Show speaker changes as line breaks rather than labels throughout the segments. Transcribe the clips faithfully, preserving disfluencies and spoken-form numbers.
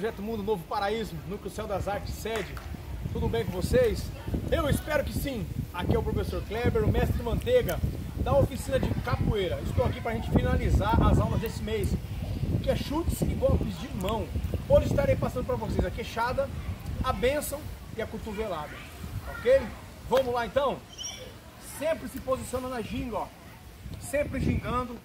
Projeto Mundo Novo Paraíso, Núcleo Céu das Artes, sede. Tudo bem com vocês? Eu espero que sim. Aqui é o professor Kleber, o mestre Manteiga, da oficina de capoeira. Estou aqui para a gente finalizar as aulas desse mês, que é chutes e golpes de mão. Hoje estarei passando para vocês a queixada, a bênção e a cotovelada, ok? Vamos lá então? Sempre se posiciona na ginga, ó. Sempre gingando.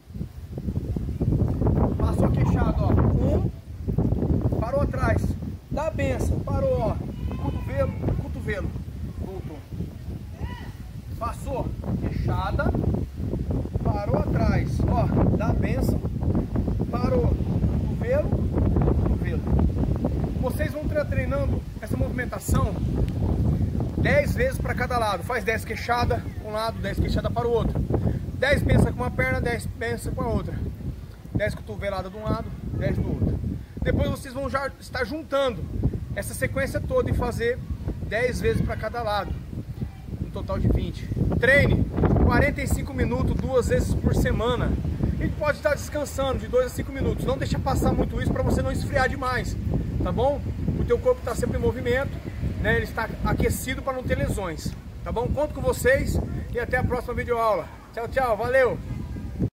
Passou a queixada, ó. Um, parou atrás. Dá a benção, parou, ó. Cotovelo, cotovelo. Voltou. Passou, queixada. Parou atrás, ó. Dá a benção. Parou, cotovelo, cotovelo. Vocês vão treinando essa movimentação dez vezes para cada lado. Faz dez queixada para um lado, dez queixada para o outro. dez pensa com uma perna, dez pensa com a outra. dez cotovelada de um lado, dez do outro. Depois vocês vão já estar juntando essa sequência toda e fazer dez vezes para cada lado. Um total de vinte. Treine quarenta e cinco minutos, duas vezes por semana. E pode estar descansando de dois a cinco minutos. Não deixa passar muito isso para você não esfriar demais, tá bom? O teu corpo está sempre em movimento, né? Ele está aquecido para não ter lesões, tá bom? Conto com vocês e até a próxima videoaula. Tchau, tchau, valeu!